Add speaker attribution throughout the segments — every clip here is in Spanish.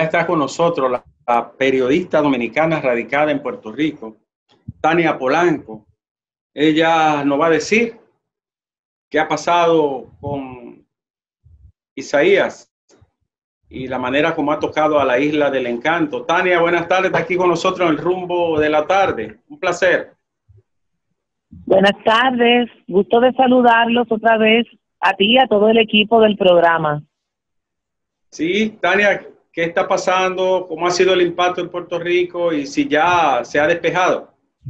Speaker 1: está con nosotros la periodista dominicana radicada en Puerto Rico, Tania Polanco. Ella nos va a decir qué ha pasado con Isaías y la manera como ha tocado a la Isla del Encanto. Tania, buenas tardes, está aquí con nosotros en el rumbo de la tarde. Un placer.
Speaker 2: Buenas tardes, gusto de saludarlos otra vez a ti y a todo el equipo del programa.
Speaker 1: Sí, Tania, ¿qué está pasando? ¿Cómo ha sido el impacto en Puerto Rico y si ya se ha despejado?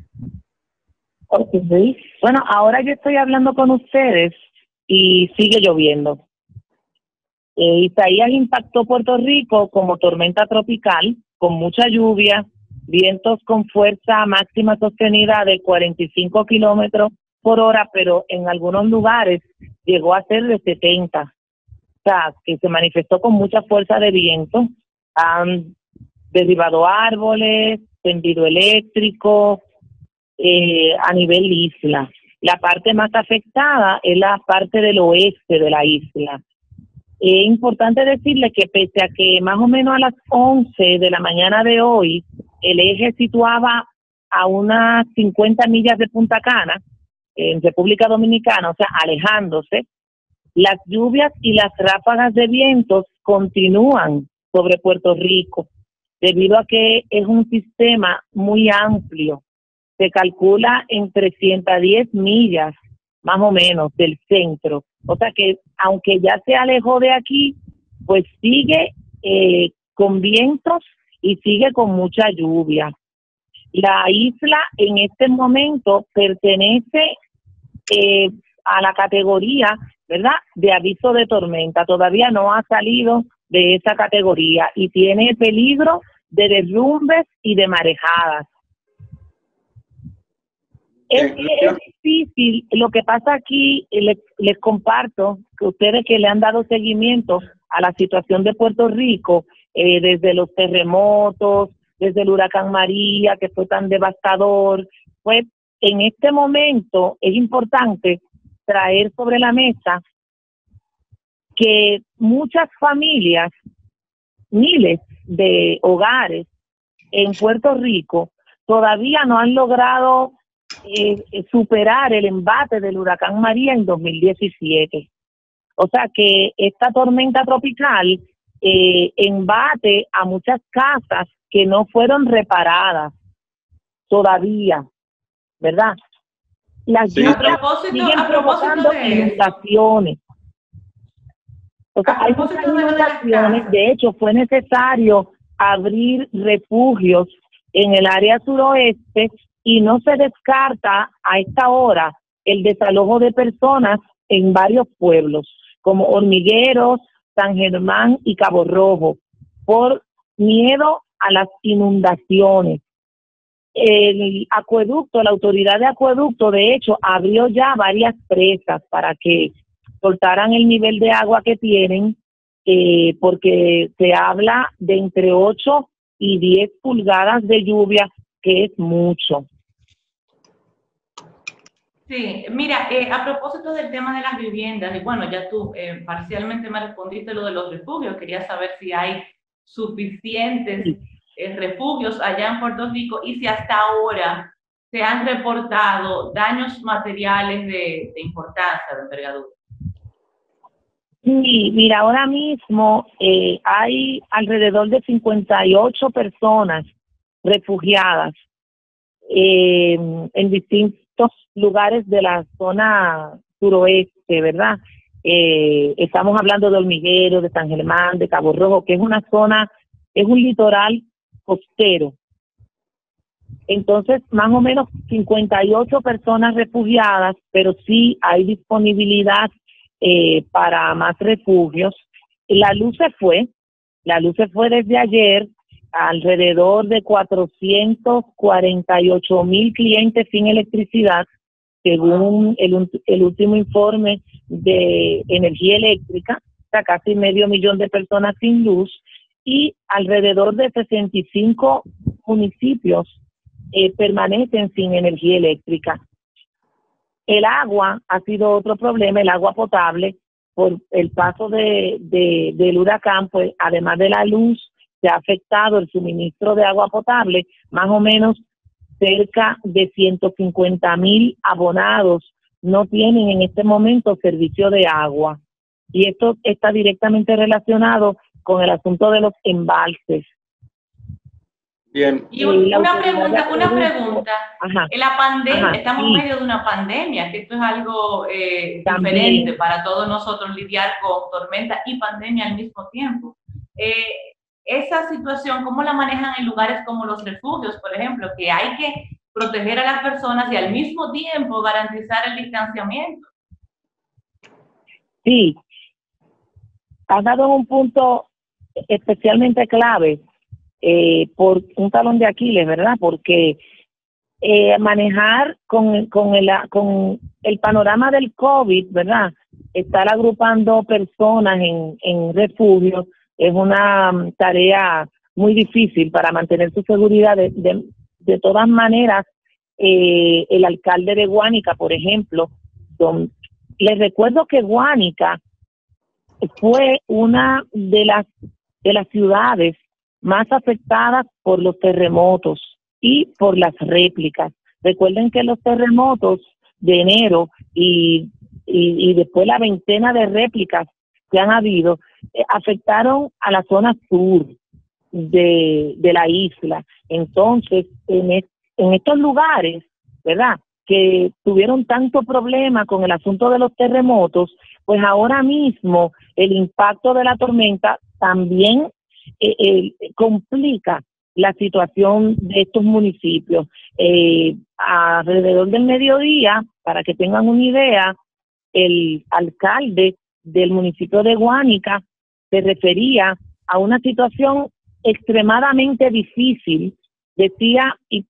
Speaker 2: Okay. Bueno, ahora yo estoy hablando con ustedes y sigue lloviendo. Isaías impactó Puerto Rico como tormenta tropical, con mucha lluvia, vientos con fuerza máxima sostenida de 45 kilómetros por hora, pero en algunos lugares llegó a ser de 70. O sea, que se manifestó con mucha fuerza de viento. Han derribado árboles, tendido eléctrico a nivel isla. La parte más afectada es la parte del oeste de la isla. Es importante decirle que pese a que más o menos a las 11 de la mañana de hoy el eje situaba a unas 50 millas de Punta Cana, en República Dominicana, o sea, alejándose, las lluvias y las ráfagas de vientos continúan sobre Puerto Rico, debido a que es un sistema muy amplio. Se calcula en 310 millas, más o menos, del centro. O sea que, aunque ya se alejó de aquí, pues sigue con vientos y sigue con mucha lluvia. La isla en este momento pertenece a la categoría, ¿verdad?, de aviso de tormenta. Todavía no ha salido de esa categoría y tiene peligro de derrumbes y de marejadas. Es difícil. Lo que pasa aquí, les comparto que ustedes que le han dado seguimiento a la situación de Puerto Rico, desde los terremotos, desde el huracán María, que fue tan devastador, pues en este momento es importante traer sobre la mesa que muchas familias, miles de hogares en Puerto Rico, todavía no han logrado superar el embate del huracán María en 2017. O sea que esta tormenta tropical embate a muchas casas que no fueron reparadas todavía, ¿verdad? Las lluvias siguen provocando inundaciones. O sea, hay muchas inundaciones. De hecho, fue necesario abrir refugios en el área suroeste y no se descarta a esta hora el desalojo de personas en varios pueblos, como Hormigueros, San Germán y Cabo Rojo, por miedo a las inundaciones. El acueducto, la autoridad de acueducto, de hecho, abrió ya varias presas para que soltaran el nivel de agua que tienen, porque se habla de entre 8 y 10 pulgadas de lluvia, que es mucho.
Speaker 3: Sí, mira, a propósito del tema de las viviendas, y bueno, ya tú parcialmente me respondiste lo de los refugios, quería saber si hay suficientes refugios allá en Puerto Rico y si hasta ahora se han reportado daños materiales de importancia, de envergadura.
Speaker 2: Sí, mira, ahora mismo hay alrededor de 58 personas refugiadas en distintos lugares de la zona suroeste, ¿verdad? Estamos hablando de Hormiguero, de San Germán, de Cabo Rojo, que es una zona, es un litoral costero. Entonces, más o menos 58 personas refugiadas, pero sí hay disponibilidad para más refugios. La luz se fue desde ayer, alrededor de 448,000 clientes sin electricidad, según el último informe de energía eléctrica, o sea, casi 500,000 de personas sin luz, y alrededor de 65 municipios permanecen sin energía eléctrica. El agua ha sido otro problema, el agua potable, por el paso del huracán, pues además de la luz, se ha afectado el suministro de agua potable. Más o menos cerca de 150,000 abonados no tienen en este momento servicio de agua. Y esto está directamente relacionado con el asunto de los embalses.
Speaker 1: Bien.
Speaker 3: Y una pregunta.
Speaker 2: Ajá,
Speaker 3: En la pandemia, estamos
Speaker 2: sí,
Speaker 3: en medio de una pandemia, que esto es algo
Speaker 2: también
Speaker 3: diferente para todos nosotros lidiar con tormenta y pandemia al mismo tiempo. Esa situación, ¿cómo la manejan en lugares como los refugios, por ejemplo, que hay que proteger a las personas y al mismo tiempo garantizar el distanciamiento?
Speaker 2: Sí, has dado un punto especialmente clave, por un talón de Aquiles, ¿verdad? Porque manejar con el panorama del COVID, ¿verdad? Estar agrupando personas en refugios es una tarea muy difícil para mantener su seguridad. De todas maneras, el alcalde de Guánica, por ejemplo, les recuerdo que Guánica fue una de las ciudades más afectadas por los terremotos y por las réplicas. Recuerden que los terremotos de enero y después la veintena de réplicas que han habido afectaron a la zona sur de la isla. Entonces, en estos lugares, ¿verdad?, que tuvieron tanto problema con el asunto de los terremotos, pues ahora mismo el impacto de la tormenta también complica la situación de estos municipios. Alrededor del mediodía, para que tengan una idea, el alcalde del municipio de Guánica se refería a una situación extremadamente difícil. Decía, y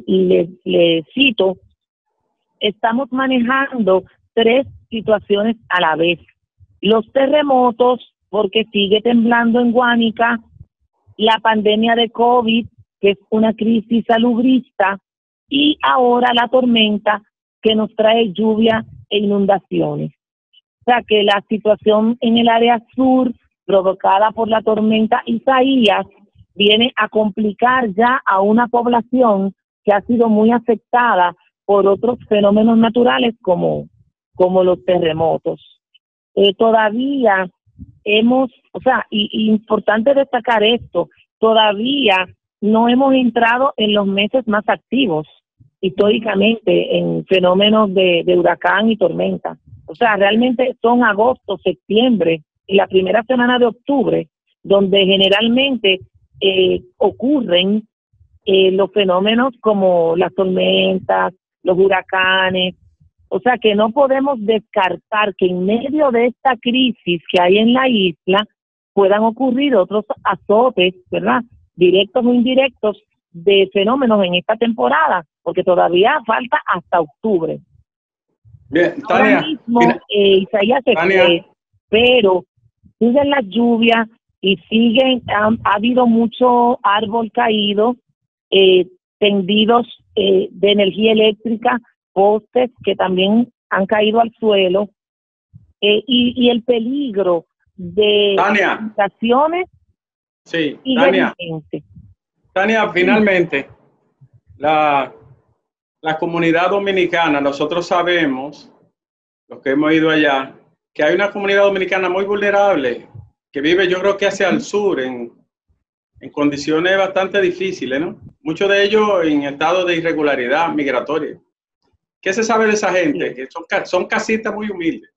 Speaker 2: le cito, estamos manejando 3 situaciones a la vez. Los terremotos, porque sigue temblando en Guánica, la pandemia de COVID, que es una crisis salubrista, y ahora la tormenta que nos trae lluvia e inundaciones. O sea que la situación en el área sur, provocada por la tormenta Isaías, viene a complicar ya a una población que ha sido muy afectada por otros fenómenos naturales como los terremotos. Todavía importante destacar esto, todavía no hemos entrado en los meses más activos históricamente en fenómenos de huracán y tormenta. O sea, realmente son agosto, septiembre y la primera semana de octubre, donde generalmente ocurren los fenómenos como las tormentas, los huracanes. O sea que no podemos descartar que en medio de esta crisis que hay en la isla puedan ocurrir otros azotes, ¿verdad?, directos o indirectos, de fenómenos en esta temporada, porque todavía falta hasta octubre.
Speaker 1: Bien,
Speaker 2: Ahora
Speaker 1: Tania,
Speaker 2: mismo Isaías se fue, pero siguen las lluvias y ha habido mucho árbol caído, tendidos de energía eléctrica, postes que también han caído al suelo, y el peligro de inundaciones.
Speaker 1: Sí, Tania, finalmente, la comunidad dominicana, nosotros sabemos, los que hemos ido allá, que hay una comunidad dominicana muy vulnerable, que vive, yo creo que hacia el sur, en condiciones bastante difíciles, ¿no? Muchos de ellos en estado de irregularidad migratoria. ¿Qué se sabe de esa gente? Que son casitas muy humildes.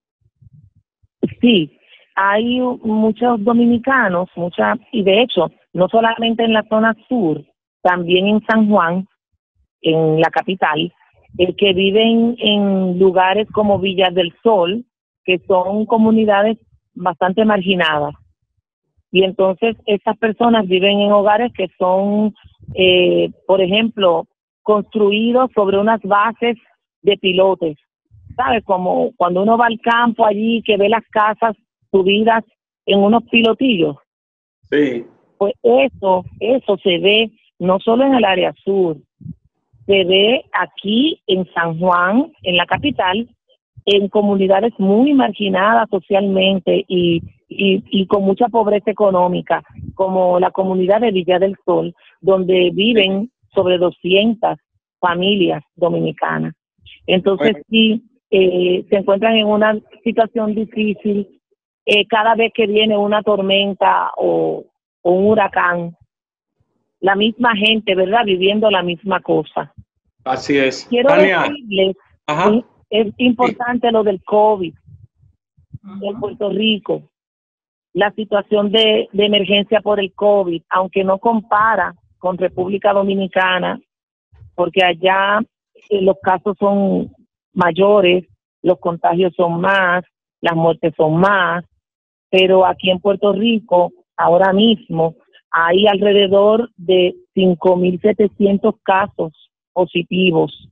Speaker 2: Sí, hay muchos dominicanos, y de hecho, no solamente en la zona sur, también en San Juan, en la capital, que viven en lugares como Villas del Sol, que son comunidades bastante marginadas. Y entonces esas personas viven en hogares que son, por ejemplo, construidos sobre unas bases de pilotes. ¿Sabes? Como cuando uno va al campo allí, que ve las casas subidas en unos pilotillos.
Speaker 1: Sí.
Speaker 2: Pues eso se ve no solo en el área sur, se ve aquí en San Juan, en la capital, en comunidades muy marginadas socialmente, y y con mucha pobreza económica, como la comunidad de Villa del Sol, donde viven sobre 200 familias dominicanas. Entonces, sí, se encuentran en una situación difícil cada vez que viene una tormenta o un huracán. La misma gente, ¿verdad? Viviendo la misma cosa.
Speaker 1: Así es.
Speaker 2: Quiero
Speaker 1: Tania,
Speaker 2: decirles, es importante lo del COVID en Puerto Rico. La situación de emergencia por el COVID, aunque no compara con República Dominicana, porque allá los casos son mayores, los contagios son más, las muertes son más, pero aquí en Puerto Rico, ahora mismo, hay alrededor de 5.700 casos positivos.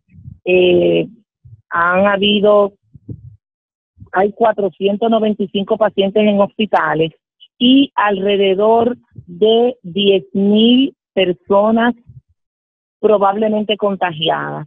Speaker 2: Hay 495 pacientes en hospitales y alrededor de 10.000 personas probablemente contagiadas.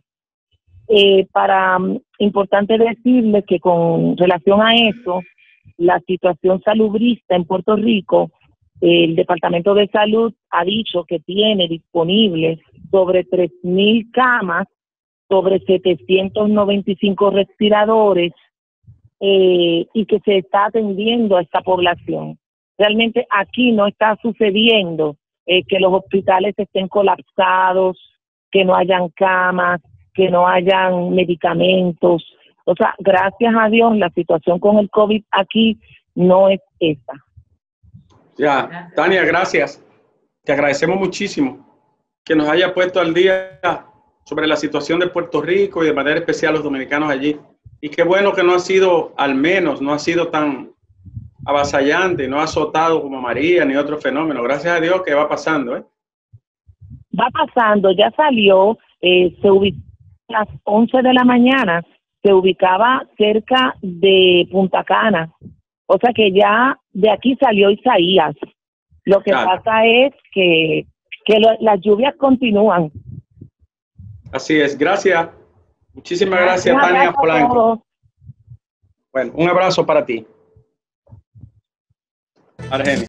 Speaker 2: Importante decirles que con relación a eso, la situación salubrista en Puerto Rico, el Departamento de Salud ha dicho que tiene disponibles sobre 3.000 camas, sobre 795 respiradores, y que se está atendiendo a esta población. Realmente aquí no está sucediendo que los hospitales estén colapsados, que no hayan camas, que no hayan medicamentos. O sea, gracias a Dios, la situación con el COVID aquí no es esa.
Speaker 1: Ya, Tania, gracias. Te agradecemos muchísimo que nos haya puesto al día sobre la situación de Puerto Rico y de manera especial los dominicanos allí. Y qué bueno que no ha sido, al menos, no ha sido tan avasallante, no ha azotado como María ni otro fenómeno. Gracias a Dios que va pasando, ¿eh?
Speaker 2: Va pasando, ya salió, se ubicó a las 11 de la mañana, se ubicaba cerca de Punta Cana. O sea que ya de aquí salió Isaías. Lo que pasa es que las lluvias continúan.
Speaker 1: Así es, gracias. Muchísimas gracias, Tania Polanco. Bueno, un abrazo para ti, Argenis.